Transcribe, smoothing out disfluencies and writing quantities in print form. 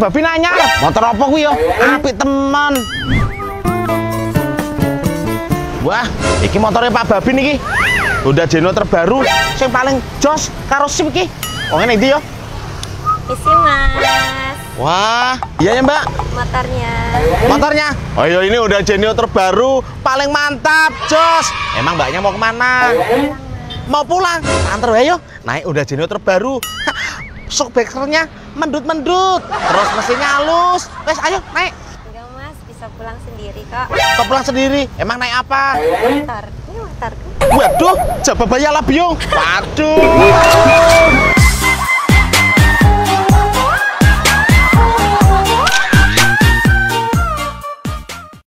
Babi nanya, motor apa kuwi yo? Apik teman. Wah, iki motornya Pak Babi niki. Honda Deno terbaru, yang paling jos karo SIM iki. Oh ngene iki yo. Isi Mas. Wah, iya ya Mbak. Motornya. Motornya? Oh iya ini udah Genio terbaru, paling mantap, jos. Emang Mbaknya mau kemana? Mau pulang? Antar ayo, naik udah Genio terbaru. Shock breakernya mendut-mendut, terus mesinnya halus. Wes ayo naik. Enggak Mas, bisa pulang sendiri kok. Kok pulang sendiri? Emang naik apa? Motor, ini motorku. Waduh, coba bayar lah biung. Waduh.